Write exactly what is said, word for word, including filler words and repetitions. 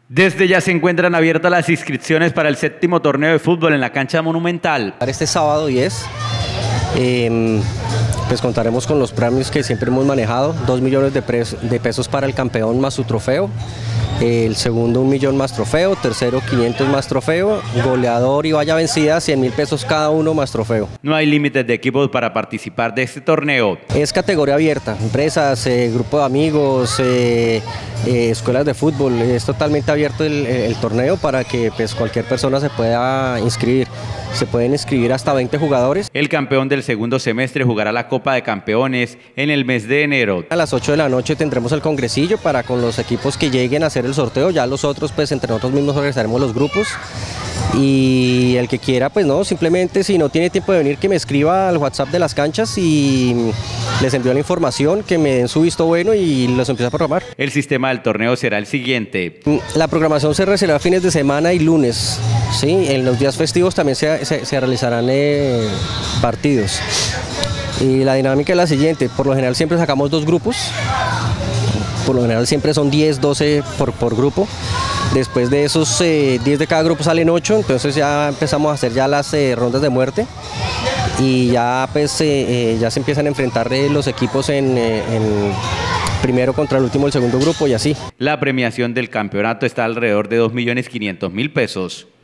Desde ya se encuentran abiertas las inscripciones para el séptimo torneo de fútbol en la cancha Monumental. Este sábado diez, eh, pues contaremos con los premios que siempre hemos manejado, dos millones de, de pesos para el campeón más su trofeo, el segundo un millón más trofeo, tercero quinientos más trofeo, goleador y valla vencida cien mil pesos cada uno más trofeo. No hay límites de equipos para participar de este torneo. Es categoría abierta, empresas, eh, grupo de amigos, eh, eh, escuelas de fútbol, es totalmente abierto el, el torneo para que pues, cualquier persona se pueda inscribir. Se pueden inscribir hasta veinte jugadores. El campeón del segundo semestre jugará la Copa de Campeones en el mes de enero. A las ocho de la noche tendremos el congresillo para con los equipos que lleguen a hacer el sorteo. Ya los otros, pues entre nosotros mismos organizaremos los grupos. Y el que quiera, pues no, simplemente si no tiene tiempo de venir, que me escriba al WhatsApp de las canchas y les envío la información, que me den su visto bueno y los empiezo a programar. El sistema del torneo será el siguiente. La programación se realizará fines de semana y lunes. Sí, en los días festivos también se, se, se realizarán eh, partidos. Y la dinámica es la siguiente, por lo general siempre sacamos dos grupos, por lo general siempre son diez, doce por, por grupo. Después de esos eh, diez de cada grupo salen ocho, entonces ya empezamos a hacer ya las eh, rondas de muerte y ya pues eh, eh, ya se empiezan a enfrentar eh, los equipos en, eh, en primero contra el último del segundo grupo y así. La premiación del campeonato está alrededor de dos millones quinientos mil pesos.